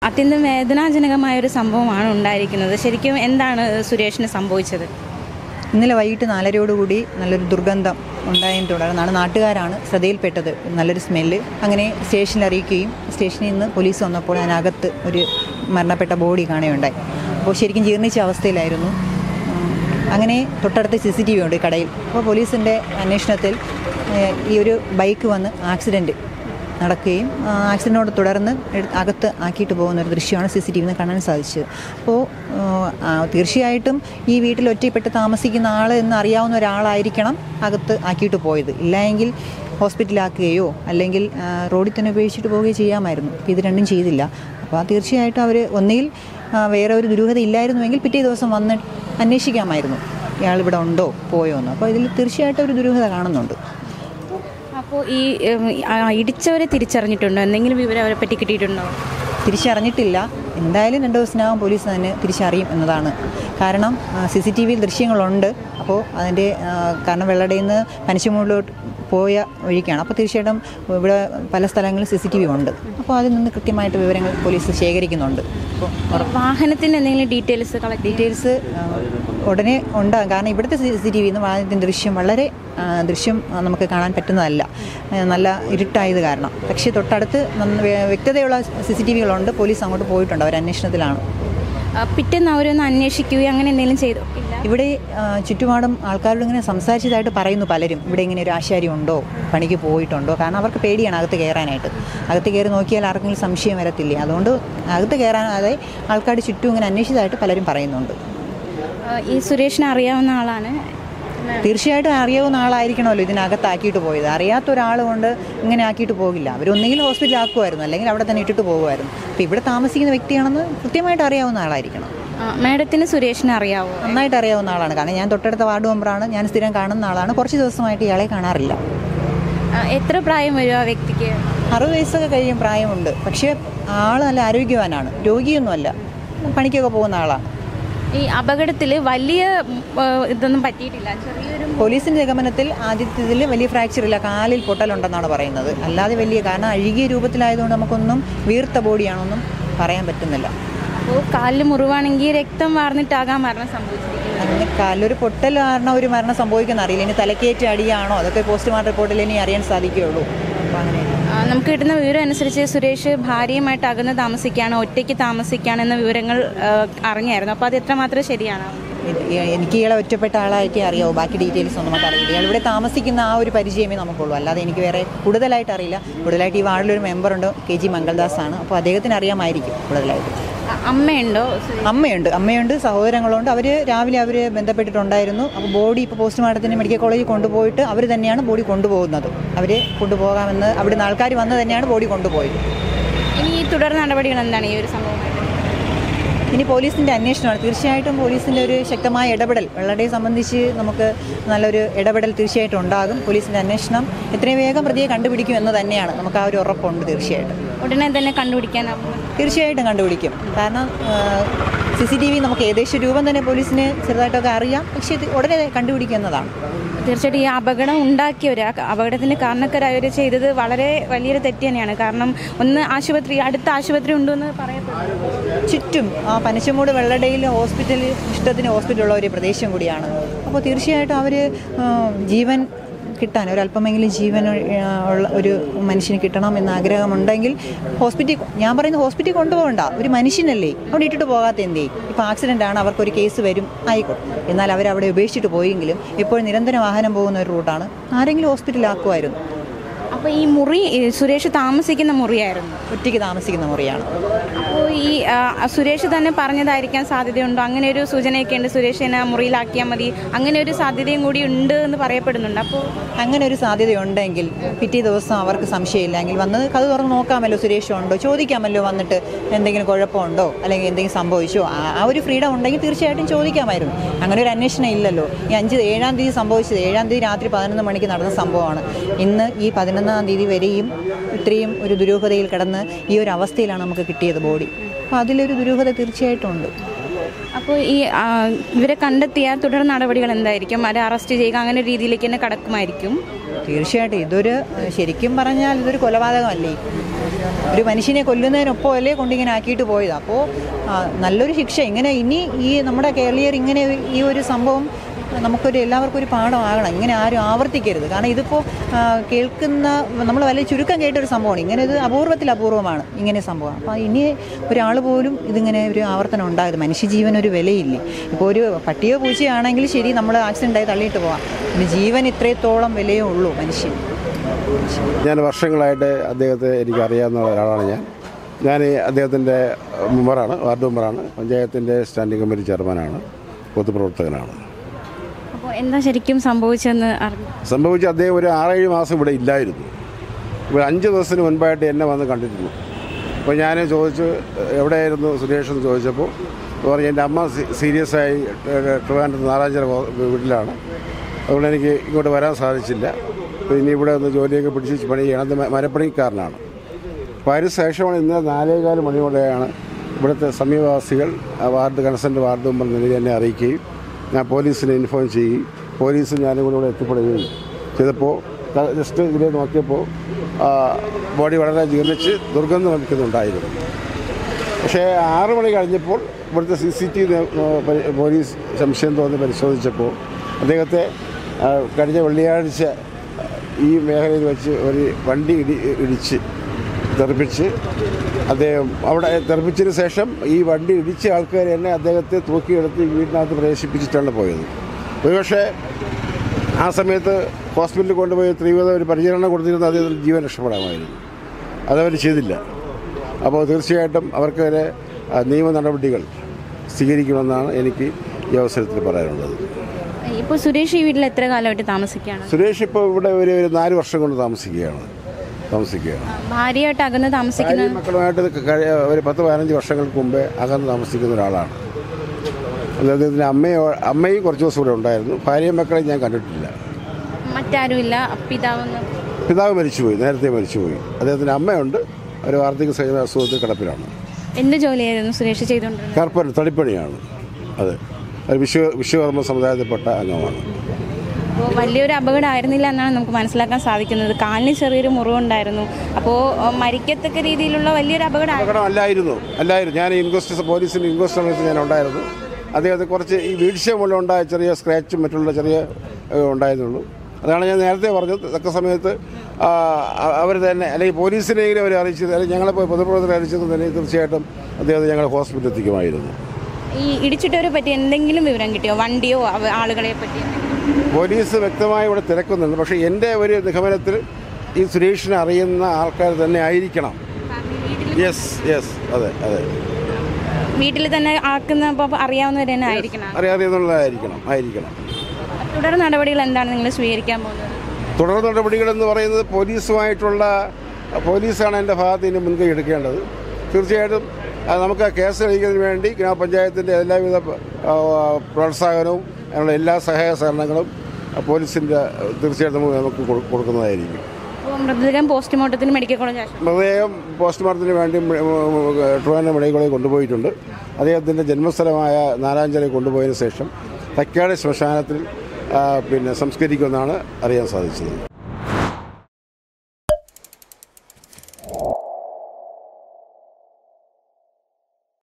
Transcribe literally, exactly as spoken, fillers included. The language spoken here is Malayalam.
അത്യന്തം വേദനാജനകമായൊരു സംഭവമാണ് ഉണ്ടായിരിക്കുന്നത്. ശരിക്കും എന്താണ് സുരേഷിന് സംഭവിച്ചത്? ഇന്നലെ വൈകിട്ട് നാലരയോടുകൂടി നല്ലൊരു ദുർഗന്ധം ഉണ്ടായതിനെ തുടർന്നാണ് നാട്ടുകാരാണ് ശ്രദ്ധയിൽപ്പെട്ടത്. നല്ലൊരു സ്മെല്ല്. അങ്ങനെ സ്റ്റേഷനിൽ അറിയിക്കുകയും സ്റ്റേഷനിൽ നിന്ന് പോലീസ് വന്നപ്പോൾ അതിനകത്ത് ഒരു മരണപ്പെട്ട ബോഡി കാണുകയുണ്ടായി. അപ്പോൾ ശരിക്കും ജീർണിച്ച അവസ്ഥയിലായിരുന്നു. അങ്ങനെ തൊട്ടടുത്ത് സി സി ടി വി ഉണ്ട് കടയിൽ. അപ്പോൾ പോലീസിൻ്റെ അന്വേഷണത്തിൽ ഈ ഒരു ബൈക്ക് വന്ന് ആക്സിഡൻറ്റ് നടക്കുകയും ആക്സിഡൻറ്റിനോട് തുടർന്ന് അകത്ത് ആക്കിയിട്ട് പോകുന്ന ഒരു ദൃശ്യമാണ് സി സി ടി വിയിൽ നിന്ന് കാണാൻ സാധിച്ചത്. അപ്പോൾ തീർച്ചയായിട്ടും ഈ വീട്ടിൽ ഒറ്റപ്പെട്ട് താമസിക്കുന്ന ആൾ എന്ന് അറിയാവുന്ന ഒരാളായിരിക്കണം അകത്ത് ആക്കിയിട്ട് പോയത്. ഇല്ലായെങ്കിൽ ഹോസ്പിറ്റലാക്കുകയോ അല്ലെങ്കിൽ റോഡിൽ തന്നെ ഉപയോഗിച്ചിട്ട് പോവുകയോ ചെയ്യാമായിരുന്നു. അപ്പോൾ ഇത് രണ്ടും ചെയ്തില്ല. അപ്പോൾ തീർച്ചയായിട്ടും അവർ ഒന്നുകിൽ വേറെ ഒരു ദുരൂഹത ഇല്ലായിരുന്നുവെങ്കിൽ പിറ്റേ ദിവസം വന്ന് അന്വേഷിക്കാമായിരുന്നു ഇയാളിവിടെ ഉണ്ടോ പോയോ എന്ന്. അപ്പോൾ ഇതിൽ തീർച്ചയായിട്ടും ഒരു ദുരൂഹത കാണുന്നുണ്ട്. അപ്പോൾ ഈ ഇടിച്ചവരെ തിരിച്ചറിഞ്ഞിട്ടുണ്ടോ? എന്തെങ്കിലും വിവരം അവരെ പറ്റി കിട്ടിയിട്ടുണ്ടോ? തിരിച്ചറിഞ്ഞിട്ടില്ല. എന്തായാലും രണ്ട് ദിവസത്തിനകം പോലീസ് തന്നെ തിരിച്ചറിയും എന്നതാണ്. കാരണം സി സി ടി വിയിൽ ദൃശ്യങ്ങളുണ്ട്. അപ്പോൾ അതിൻ്റെ കാരണം വെള്ളടയിൽ നിന്ന് പനശിമൂടിലോട്ട് പോയ വഴിക്കാണ്. അപ്പോൾ തീർച്ചയായിട്ടും ഇവിടെ പല സ്ഥലങ്ങളിൽ സി സി ടി വി ഉണ്ട്. അപ്പോൾ അതിൽ നിന്ന് കൃത്യമായിട്ട് വിവരങ്ങൾ പോലീസ് ശേഖരിക്കുന്നുണ്ട്. അപ്പോൾ വാഹനത്തിൻ്റെ എന്തെങ്കിലും ഡീറ്റെയിൽസ് കളക്ട് ഡീറ്റെയിൽസ് ഉടനെ ഉണ്ടാകും. കാരണം ഇവിടുത്തെ സി സി ടി വിയിൽ നിന്ന് വാഹനത്തിൻ്റെ ദൃശ്യം വളരെ ദൃശ്യം നമുക്ക് കാണാൻ പറ്റുന്നതല്ല, നല്ല ഇരുട്ടായത് കാരണം. പക്ഷേ തൊട്ടടുത്ത് വ്യക്തതയുള്ള സി സി ടി വികളുണ്ട്. പോലീസ് അങ്ങോട്ട് പോയിട്ടുണ്ട്. അവർ അന്വേഷണത്തിലാണ്. പിറ്റേന്ന് അവരൊന്ന് അന്വേഷിക്കുകയോ അങ്ങനെ എന്തെങ്കിലും ചെയ്തോ? ഇവിടെ ചുറ്റുപാടും ആൾക്കാരോട് ഇങ്ങനെ സംസാരിച്ചതായിട്ട് പറയുന്നു പലരും. ഇവിടെ ഇങ്ങനെ ഒരു ആശാരി ഉണ്ടോ, പണിക്ക് പോയിട്ടുണ്ടോ? കാരണം അവർക്ക് പേടിയാണ് അകത്ത് കയറാനായിട്ട്. അകത്ത് കയറി നോക്കിയാൽ ആർക്കെങ്കിലും സംശയം വരത്തില്ലേ. അതുകൊണ്ട് അകത്ത് കയറാനാതെ ആൾക്കാർ ചുറ്റും ഇങ്ങനെ അന്വേഷിച്ചതായിട്ട് പലരും പറയുന്നുണ്ട്. ഈ സുരേഷിനെ അറിയാവുന്ന ആളാണ്? തീർച്ചയായിട്ടും അറിയാവുന്ന ആളായിരിക്കണമല്ലോ ഇതിനകത്താക്കിയിട്ട് പോയത്. അറിയാത്ത ഒരാൾ കൊണ്ട് ഇങ്ങനെ ആക്കിയിട്ട് പോകില്ല. അവരൊന്നെങ്കിലും ഹോസ്പിറ്റലിൽ ആക്കുമായിരുന്നു, അല്ലെങ്കിൽ അവിടെ തന്നെ ഇട്ടിട്ട് പോകുമായിരുന്നു. അപ്പോൾ ഇവിടെ താമസിക്കുന്ന വ്യക്തിയാണെന്ന് കൃത്യമായിട്ട് അറിയാവുന്ന ആളായിരിക്കണം. മാഡത്തിന് സുരേഷിനെ അറിയാവോ? നന്നായിട്ട് അറിയാവുന്ന ആളാണ്. കാരണം ഞാൻ തൊട്ടടുത്ത വാർഡ് മെമ്പറാണ്. ഞാൻ സ്ഥിരം കാണുന്ന ആളാണ്. കുറച്ച് ദിവസമായിട്ട് ഇയാളെ കാണാറില്ല. എത്ര പ്രായം വരും ആ വ്യക്തിക്ക്? അറുപത് വയസ്സൊക്കെ കഴിയും പ്രായമുണ്ട്. പക്ഷേ ആൾ നല്ല ആരോഗ്യവാനാണ്, രോഗിയൊന്നുമല്ല, പണിക്കൊക്കെ പോകുന്ന ആളാണ്. ഈ അപകടത്തിൽ വലിയ ഇതൊന്നും പറ്റിയിട്ടില്ല. ചെറിയൊരു പോലീസിൻ്റെ നിഗമനത്തിൽ ആദ്യത്തിൽ വലിയ ഫ്രാക്ചർ ഇല്ല, കാലിൽ പൊട്ടലുണ്ടെന്നാണ് പറയുന്നത്. അല്ലാതെ വലിയ, കാരണം അഴുകിയ രൂപത്തിലായതുകൊണ്ട് നമുക്കൊന്നും വീർത്ത ബോഡിയാണൊന്നും പറയാൻ പറ്റുന്നില്ല. അപ്പോൾ കാലിൽ മുറിവാണെങ്കിൽ രക്തം വാർന്നിട്ടാകാൻ മരണം സംഭവിച്ചിരിക്കുന്നത്. അങ്ങനെ കാലിലൊരു പൊട്ടൽ കാരണം ഒരു മരണം സംഭവിക്കുന്ന അറിയില്ല. ഇനി തലക്കേറ്റ് അടിയാണോ അതൊക്കെ പോസ്റ്റ്മോർട്ടം റിപ്പോർട്ടിൽ ഇനി അറിയാൻ സാധിക്കുകയുള്ളൂ. അപ്പോൾ അങ്ങനെ നമുക്ക് കിട്ടുന്ന വിവരം അനുസരിച്ച് സുരേഷ് ഭാര്യയുമായിട്ട് അകന്ന് താമസിക്കുകയാണ്, ഒറ്റയ്ക്ക് താമസിക്കുകയാണെന്ന വിവരങ്ങൾ അറിഞ്ഞായിരുന്നു. അപ്പോൾ അത് എത്രമാത്രം ശരിയാണ്? എനിക്ക് ഇയാളെ ഒറ്റപ്പെട്ട ആളായിട്ടേ അറിയാവൂ. ബാക്കി ഡീറ്റെയിൽസ് ഒന്നും നമുക്ക് അറിയില്ല. ഇയാൾ ഇവിടെ താമസിക്കുന്ന ആ ഒരു പരിചയമേ നമുക്കുള്ളൂ. അല്ലാതെ എനിക്ക് വേറെ കൂടുതലായിട്ട് അറിയില്ല. കൂടുതലായിട്ട് ഈ വാർഡിലൊരു മെമ്പറുണ്ട്, കെ ജി മംഗൾദാസ് ആണ്. അപ്പോൾ അദ്ദേഹത്തിന് അറിയാമായിരിക്കും കൂടുതലായിട്ട്. അമ്മയുണ്ടോ? അമ്മയുണ്ട് അമ്മയുണ്ട് സഹോദരങ്ങളുണ്ട്. അവർ രാവിലെ അവർ ബന്ധപ്പെട്ടിട്ടുണ്ടായിരുന്നു. അപ്പോൾ ബോഡി ഇപ്പോൾ പോസ്റ്റ്മോർട്ടത്തിന് മെഡിക്കൽ കോളേജിൽ കൊണ്ടുപോയിട്ട് അവർ തന്നെയാണ് ബോഡി കൊണ്ടുപോകുന്നത്. അവർ കൊണ്ടുപോകാമെന്ന് അവിടുന്ന് ആൾക്കാർ വന്ന് തന്നെയാണ് ബോഡി കൊണ്ടുപോയത്. ഇനി ഈ തുടർ നടപടികൾ എന്താണ് ഈ ഒരു സംഭവമായിട്ട്? ഇനി പോലീസിൻ്റെ അന്വേഷണമാണ്. തീർച്ചയായിട്ടും പോലീസിൻ്റെ ഒരു ശക്തമായ ഇടപെടൽ വെള്ളടയെ സംബന്ധിച്ച് നമുക്ക് നല്ലൊരു ഇടപെടൽ തീർച്ചയായിട്ടും ഉണ്ടാകും. പോലീസിൻ്റെ അന്വേഷണം എത്രയും വേഗം പ്രതിയെ കണ്ടുപിടിക്കും എന്ന് തന്നെയാണ് നമുക്ക് ആ ഒരു ഉറപ്പുണ്ട്. തീർച്ചയായിട്ടും ഉടനെ തന്നെ കണ്ടുപിടിക്കാനാവും. തീർച്ചയായിട്ടും കണ്ടുപിടിക്കും. കാരണം സി സി ടി വി നമുക്ക് ഏകദേശം രൂപം തന്നെ പോലീസിന് ചെറുതായിട്ടൊക്കെ അറിയാം. പക്ഷേ ഇത് ഉടനെ കണ്ടുപിടിക്കുന്നതാണ്. തീർച്ചയായിട്ടും ഈ അപകടം ഉണ്ടാക്കിയവർ, അപകടത്തിന് കാരണക്കാരായവർ ചെയ്തത് വളരെ വലിയൊരു തെറ്റ് തന്നെയാണ്. കാരണം ഒന്ന് ആശുപത്രി, അടുത്ത ആശുപത്രി ഉണ്ടെന്ന് പറയപ്പെടുന്നു. ചുറ്റും ആ പനശമൂട് വെള്ളടയിൽ ഹോസ്പിറ്റൽ, ഇഷ്ടത്തിന് ഹോസ്പിറ്റലുള്ള ഒരു പ്രദേശം കൂടിയാണ്. അപ്പോൾ തീർച്ചയായിട്ടും അവർ ജീവൻ കിട്ടാൻ, ഒരല്പമെങ്കിലും ജീവൻ ഉള്ള ഒരു മനുഷ്യന് കിട്ടണം എന്ന ആഗ്രഹമുണ്ടെങ്കിൽ ഹോസ്പിറ്റൽ, ഞാൻ പറയുന്നത് ഹോസ്പിറ്റലിൽ കൊണ്ടുപോകണ്ട, ഒരു മനുഷ്യനല്ലേ അവിടെ ഇട്ടിട്ട് പോകാത്ത എന്തേ? ഇപ്പോൾ ആക്സിഡൻ്റ് ആണ്, അവർക്കൊരു കേസ് വരും, ആയിക്കോട്ടെ. എന്നാൽ അവരവിടെ ഉപേക്ഷിച്ചിട്ട് പോയെങ്കിലും എപ്പോഴും നിരന്തരം വാഹനം പോകുന്ന ഒരു റൂട്ടാണ്. ആരെങ്കിലും ഹോസ്പിറ്റലിലാക്കുമായിരുന്നു. അപ്പോൾ ഈ മുറി സുരേഷ് താമസിക്കുന്ന മുറിയായിരുന്നു? ഒറ്റയ്ക്ക് താമസിക്കുന്ന മുറിയാണ്. അപ്പോൾ ഈ സുരേഷ് തന്നെ പറഞ്ഞതായിരിക്കാൻ സാധ്യതയുണ്ടോ? അങ്ങനെ ഒരു സൂചനയൊക്കെ ഉണ്ട്, സുരേഷിനെ മുറിയിലാക്കിയാൽ മതി, അങ്ങനെ ഒരു സാധ്യതയും കൂടി ഉണ്ട് എന്ന് പറയപ്പെടുന്നുണ്ട്. അപ്പോൾ അങ്ങനെ ഒരു സാധ്യതയുണ്ടെങ്കിൽ പിറ്റേ ദിവസം അവർക്ക് സംശയമില്ലെങ്കിൽ വന്ന് കഥ തുറന്ന് നോക്കാമല്ലോ, സുരേഷ് ഉണ്ടോ ചോദിക്കാമല്ലോ, വന്നിട്ട് എന്തെങ്കിലും കുഴപ്പമുണ്ടോ അല്ലെങ്കിൽ എന്തെങ്കിലും സംഭവിച്ചോ, ആ ഒരു ഫ്രീഡം ഉണ്ടെങ്കിൽ തീർച്ചയായിട്ടും ചോദിക്കാമായിരുന്നു. അങ്ങനെ ഒരു അന്വേഷണം ഇല്ലല്ലോ. ഈ അഞ്ച് ഏഴാം തീയതി സംഭവിച്ചത്, ഏഴാം തീയതി രാത്രി പതിനൊന്ന് മണിക്ക് നടന്ന സംഭവമാണ്. ഇന്ന് ഈ പതിനൊന്നാം തീയതി വരെയും ഇത്രയും ഒരു ദുരൂഹതയിൽ കിടന്ന് ഈ ഒരു അവസ്ഥയിലാണ് നമുക്ക് കിട്ടിയത് ബോഡി. അപ്പോൾ അതിലൊരു ദുരൂഹത തീർച്ചയായിട്ടും ഉണ്ട്. അപ്പോൾ ഈ ഇവരെ കണ്ടെത്തിയ തുടർ നടപടികൾ എന്തായിരിക്കും? അവരെ അറസ്റ്റ് ചെയ്യുക, അങ്ങനെ ഒരു രീതിയിലേക്ക് തന്നെ കടക്കുമായിരിക്കും? തീർച്ചയായിട്ടും ഇതൊരു, ശരിക്കും പറഞ്ഞാൽ ഇതൊരു കൊലപാതകമല്ലേ. ഒരു മനുഷ്യനെ കൊല്ലുന്നതിനൊപ്പം അല്ലേ കൊണ്ടിങ്ങനെ ആക്കിയിട്ട് പോയത്. അപ്പോൾ നല്ലൊരു ശിക്ഷ ഇങ്ങനെ ഇനി ഈ നമ്മുടെ കേരളീയർ ഇങ്ങനെ ഈ ഒരു സംഭവം നമുക്കൊരു എല്ലാവർക്കും ഒരു പാഠമാകണം. ഇങ്ങനെ ആരും ആവർത്തിക്കരുത്. കാരണം ഇതിപ്പോൾ കേൾക്കുന്ന നമ്മൾ വലിയ ചുരുക്കം കേട്ടൊരു സംഭവമാണ്. ഇങ്ങനെ ഇത് അപൂർവത്തിൽ അപൂർവമാണ് ഇങ്ങനെ സംഭവം. അപ്പോൾ ഇനി ഒരാൾ പോലും ഇതിങ്ങനെ ഒരു ആവർത്തനം ഉണ്ടായത്. മനുഷ്യജീവൻ ഒരു വിലയില്ലേ. ഇപ്പോൾ ഒരു പട്ടിയോ പൂച്ചയാണെങ്കിൽ ശരി, നമ്മൾ ആക്സിഡൻ്റായി തള്ളിയിട്ട് പോകാം. പിന്നെ ജീവൻ ഇത്രത്തോളം വിലയേ ഉള്ളൂ മനുഷ്യൻ. ഞാൻ വർഷങ്ങളായിട്ട് അദ്ദേഹത്തെ എനിക്കറിയാവുന്ന ഒരാളാണ്. ഞാൻ ഞാൻ അദ്ദേഹത്തിൻ്റെ മെമ്പറാണ്, വാർഡ് മെമ്പറാണ്, പഞ്ചായത്തിൻ്റെ സ്റ്റാൻഡിംഗ് കമ്മിറ്റി ചെയർമാനാണ്, പൊതുപ്രവർത്തകനാണ്. അപ്പോൾ എന്താ ശരിക്കും സംഭവിച്ചെന്ന് അറിഞ്ഞു? സംഭവിച്ച അദ്ദേഹം ഒരു ആറേഴ് മാസം ഇവിടെ ഇല്ലായിരുന്നു. ഇവിടെ അഞ്ച് ദിവസത്തിന് മുൻപായിട്ട് എന്നെ വന്ന് കണ്ടിരുന്നു. അപ്പോൾ ഞാൻ ചോദിച്ചു എവിടെയായിരുന്നു സുരേഷ് എന്ന് ചോദിച്ചപ്പോൾ പറഞ്ഞു എൻ്റെ അമ്മ സീരിയസ് ആയി ട്രിവാൻഡ്രത്ത് നാരായണ വീട്ടിലാണ്, അതുകൊണ്ട് എനിക്ക് ഇങ്ങോട്ട് വരാൻ സാധിച്ചില്ല. പിന്നെ ഇവിടെ ഒന്ന് ജോലിയൊക്കെ പിടിച്ച് പണി ചെയ്യണം, മരപ്പണിക്കാരനാണ്. അപ്പോൾ അതിന് ശേഷമാണ് ഇന്ന് നാലേകാല് മണിയോടെയാണ് ഇവിടുത്തെ സമീപവാസികൾ വാർഡ് കൺസേൺഡ് വാർഡ് മെമ്പർ നിലയിൽ എന്നെ അറിയിക്കുകയും ഞാൻ പോലീസിനെ ഇൻഫോം ചെയ്യുകയും പോലീസ് ഞാനും കൂടെ ഇവിടെ എത്തിപ്പെടുകയും ചെയ്തപ്പോൾ ജസ്റ്റ് ഇതിലെ നോക്കിയപ്പോൾ ബോഡി വളരെ ജീർണിച്ച് ദുർഗന്ധം വമിക്കുന്നുണ്ടായിരുന്നു. പക്ഷേ ആറു മണി കഴിഞ്ഞപ്പോൾ ഇവിടുത്തെ C C T V police സംശയം തോന്നി പരിശോധിച്ചപ്പോൾ അദ്ദേഹത്തെ കഴിഞ്ഞ വെള്ളിയാഴ്ച ഈ മേഖലയിൽ വെച്ച് ഒരു വണ്ടി ഇടി ഇടിച്ച് തെറിപ്പിച്ച് അദ്ദേഹം അവിടെ തെറിപ്പിച്ചതിന് ശേഷം ഈ വണ്ടി ഇടിച്ച ആൾക്കാർ തന്നെ അദ്ദേഹത്തെ തൂക്കിയെടുത്ത് വീട്ടിനകത്ത് പ്രവേശിപ്പിച്ചിട്ടാണ് പോയത്. ഒരുപക്ഷെ ആ സമയത്ത് ഹോസ്പിറ്റലിൽ കൊണ്ടുപോയി തീവ്രത ഒരു പരിചരണം കൊടുത്തിരുന്ന അദ്ദേഹത്തിന് ജീവൻ രക്ഷപ്പെടാമായിരുന്നു. അതവർ ചെയ്തില്ല. അപ്പോൾ തീർച്ചയായിട്ടും അവർക്കെതിരെ നിയമ നടപടികൾ സ്വീകരിക്കുമെന്നാണ് എനിക്ക് ഈ അവസരത്തിൽ പറയാനുള്ളത്. ഇപ്പോൾ സുരേഷ് ഈ വീട്ടിൽ എത്ര കാലമായിട്ട് താമസിക്കുകയാണ്? സുരേഷ് ഇപ്പോൾ ഇവിടെ ഒരു ഒരു നാല് വർഷം കൊണ്ട് താമസിക്കുകയാണ് താമസിക്കുകയാണ് ഭാര്യയായിട്ട് അകന്ന് താമസിക്കുന്ന മക്കളുമായിട്ട് ഒരു പത്ത് പതിനഞ്ച് വർഷങ്ങൾക്ക് മുമ്പേ അകന്ന് താമസിക്കുന്ന ഒരാളാണ്. അദ്ദേഹത്തിൻ്റെ അമ്മയോ അമ്മയും കുറച്ച് ദിവസം ഇവിടെ ഉണ്ടായിരുന്നു. ഭാര്യയും മക്കളെയും ഞാൻ കണ്ടിട്ടില്ല. മറ്റാരുമില്ല? പിതാവ് പിതാവ് മരിച്ചുപോയി, നേരത്തെ മരിച്ചുപോയി. അദ്ദേഹത്തിൻ്റെ അമ്മയുണ്ട്, ഒരു വാർദ്ധക്യ സഹിത അസുഖത്തിൽ കിടപ്പിലാണ്. എന്ത് ജോലിയായിരുന്നു സുരേഷ് ചെയ്തുകൊണ്ടിരുന്നത്? കാർപ്പൻ തടിപ്പണിയാണ്. അത് ഒരു വിശ്വ വിശ്വകർമ്മ സമുദായത്തിൽപ്പെട്ട അംഗമാണ്. അപ്പോൾ വലിയൊരു അപകടമായിരുന്നില്ല എന്നാണ് നമുക്ക് മനസ്സിലാക്കാൻ സാധിക്കുന്നത്. കാലിന് ചെറിയൊരു മുറിവുണ്ടായിരുന്നു. അപ്പോൾ മരിക്കത്തക്ക രീതിയിലുള്ള വലിയൊരു അപകടം അപകടം അല്ലായിരുന്നു അല്ലായിരുന്നു ഞാൻ ഇൻക്വസ്റ്റ് പോലീസിൻ്റെ ഇൻക്വസ്റ്റ് സമയത്ത് ഞാൻ ഉണ്ടായിരുന്നു. അദ്ദേഹത്തെ കുറച്ച് ഈ വീഴ്ച മൂലം ഉണ്ടായ ചെറിയ സ്ക്രാച്ചും മറ്റുള്ള ചെറിയ ഉണ്ടായിരുന്നുള്ളൂ. അതാണ് ഞാൻ നേരത്തെ പറഞ്ഞത്. തക്ക സമയത്ത് അവർ തന്നെ അല്ലെങ്കിൽ പോലീസിനെങ്കിലും അവർ അറിയിച്ചത്, അല്ലെങ്കിൽ ഞങ്ങളെ പൊതുപ്രവർത്തകരെ അറിയിച്ചത് തന്നെ തീർച്ചയായിട്ടും അദ്ദേഹത്തെ ഞങ്ങൾ ഹോസ്പിറ്റലിൽ എത്തിക്കുമായിരുന്നു. ഈ ഇടിച്ചിട്ടവരെ പറ്റി എന്തെങ്കിലും വിവരം കിട്ടിയോ? വണ്ടിയോ ആളുകളെ പറ്റി? പോലീസ് വ്യക്തമായി ഇവിടെ തിരക്കുന്നുണ്ട്. പക്ഷേ എൻ്റെ ഒരു നിഗമനത്തിൽ ഈ സുരേഷിനെ അറിയുന്ന ആൾക്കാർ തന്നെ ആയിരിക്കണം. യെസ് യെസ് അതെ അതെ വീട്ടിൽ തന്നെ ആക്കുന്ന അറിയാവുന്നവർ തന്നെ ആയിരിക്കണം. അറിയാവുന്നതായിരിക്കണം ആയിരിക്കണം തുടർ നടപടികൾ എന്താണ് നിങ്ങൾ സ്വീകരിക്കാൻ പോകുന്നത്? തുടർ നടപടികളെന്ന് പറയുന്നത് പോലീസുമായിട്ടുള്ള പോലീസാണ് എൻ്റെ ഭാഗത്ത് ഇനി മുൻകൈ എടുക്കേണ്ടത്. തീർച്ചയായിട്ടും നമുക്ക് കേസ് തെളിയിക്കുന്നതിന് വേണ്ടി ഗ്രാമപഞ്ചായത്തിൻ്റെ എല്ലാവിധ പ്രോത്സാഹനവും അതിനുള്ള എല്ലാ സഹായ സഹകരണങ്ങളും പോലീസിൻ്റെ തീർച്ചയായിട്ടും നമുക്ക് കൊടുക്കുന്നതായിരിക്കും. മൃതദേഹം പോസ്റ്റ്മോർട്ടത്തിന് മെഡിക്കൽ കോളേജ് മൃതദേഹം പോസ്റ്റ്മോർട്ടത്തിന് വേണ്ടി ട്രിവാൻഡ്രം മെഡിക്കൽ കോളേജ് കൊണ്ടുപോയിട്ടുണ്ട്. അദ്ദേഹത്തിൻ്റെ ജന്മസ്ഥലമായ നാരായണ കൊണ്ടുപോയതിന് ശേഷം തക്കാട് ശ്മശാനത്തിൽ പിന്നെ സംസ്കരിക്കുമെന്നാണ് അറിയാൻ സാധിച്ചത്.